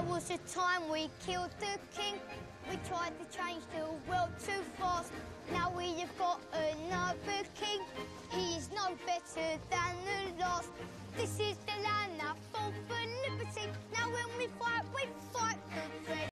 There was a time we killed the king. We tried to change the world too fast. Now we have got another king. He is no better than